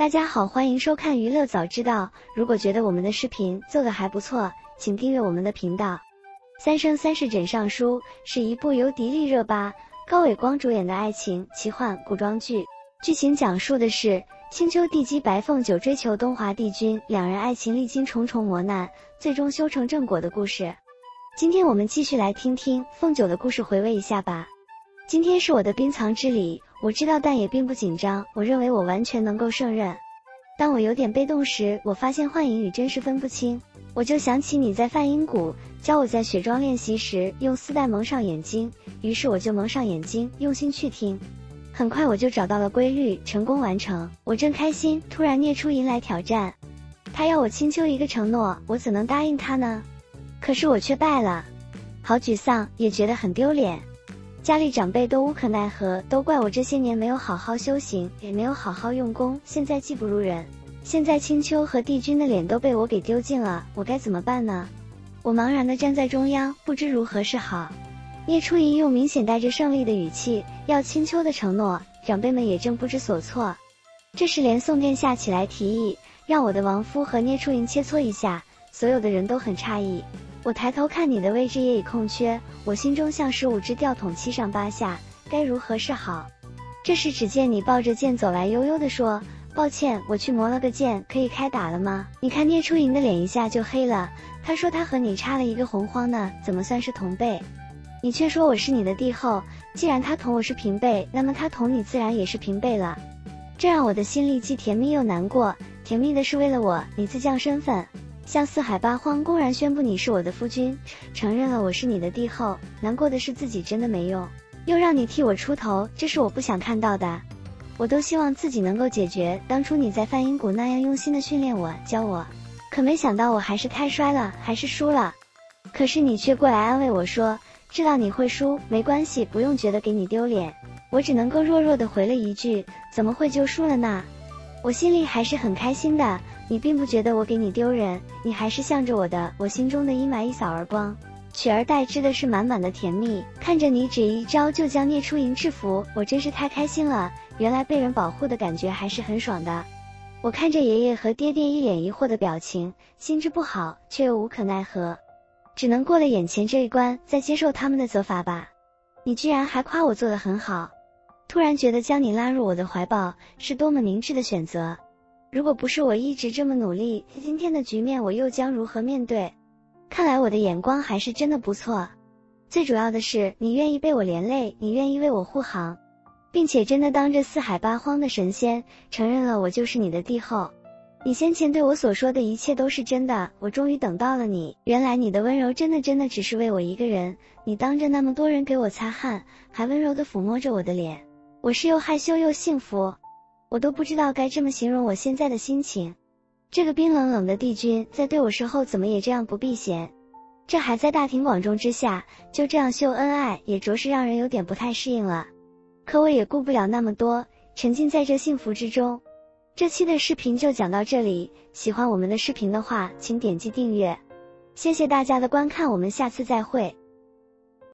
大家好，欢迎收看娱乐早知道。如果觉得我们的视频做得还不错，请订阅我们的频道。三生三世枕上书是一部由迪丽热巴、高伟光主演的爱情奇幻古装剧，剧情讲述的是青丘帝姬白凤九追求东华帝君，两人爱情历经重重磨难，最终修成正果的故事。今天我们继续来听听凤九的故事，回味一下吧。今天是我的冰藏之礼，我知道但也并不紧张，我认为我完全能够胜任。当我有点被动时，我发现幻影与真实分不清，我就想起你在梵音谷教我在雪庄练习时用丝带蒙上眼睛，于是我就蒙上眼睛，用心去听。很快我就找到了规律，成功完成。我正开心，突然聂初吟来挑战，他要我青丘一个承诺，我怎能答应他呢？可是我却败了，好沮丧，也觉得很丢脸。家里长辈都无可奈何，都怪我这些年没有好好修行，也没有好好用功，现在技不如人。现在青丘和帝君的脸都被我给丢尽了，我该怎么办呢？我茫然地站在中央，不知如何是好。聂初吟用明显带着胜利的语气要青丘的承诺，长辈们也正不知所措。这时连宋殿下起来提议，让我的亡夫和聂初吟切磋一下，所有的人都很诧异。我抬头看你的位置也已空缺，我心中像15只吊桶七上八下，该如何是好？这时只见你抱着剑走来，悠悠地说，抱歉，我去磨了个剑，可以开打了吗？你看聂初吟的脸一下就黑了，他说他和你差了一个洪荒呢，怎么算是同辈？你却说我是你的帝后，既然他同我是平辈，那么他同你自然也是平辈了。这让我的心里既甜蜜又难过，甜蜜的是为了我，你自降身份，向四海八荒公然宣布你是我的夫君，承认了我是你的帝后，难过的是自己真的没用，又让你替我出头，这是我不想看到的。我都希望自己能够解决当初你在梵音谷那样用心的训练我，教我，可没想到我还是太衰了，还是输了。可是你却过来安慰我说，知道你会输，没关系，不用觉得给你丢脸。我只能够弱弱的回了一句，怎么会就输了呢？我心里还是很开心的，你并不觉得我给你丢人，你还是向着我的，我心中的阴霾一扫而光，取而代之的是满满的甜蜜。看着你只一招就将聂初吟制服，我真是太开心了，原来被人保护的感觉还是很爽的。我看着爷爷和爹爹一脸疑惑的表情，心知不好，却又无可奈何，只能过了眼前这一关，再接受他们的责罚吧。你居然还夸我做得很好，突然觉得将你拉入我的怀抱是多么明智的选择。如果不是我一直这么努力，今天的局面我又将如何面对？看来我的眼光还是真的不错。最主要的是，你愿意被我连累，你愿意为我护航，并且真的当着四海八荒的神仙，承认了我就是你的帝后。你先前对我所说的一切都是真的，我终于等到了你。原来你的温柔真的只是为我一个人，你当着那么多人给我擦汗，还温柔地抚摸着我的脸，我是又害羞又幸福，我都不知道该这么形容我现在的心情。这个冰冷冷的帝君在对我事后怎么也这样不避嫌，这还在大庭广众之下就这样秀恩爱，也着实让人有点不太适应了。可我也顾不了那么多，沉浸在这幸福之中。这期的视频就讲到这里，喜欢我们的视频的话，请点击订阅。谢谢大家的观看，我们下次再会。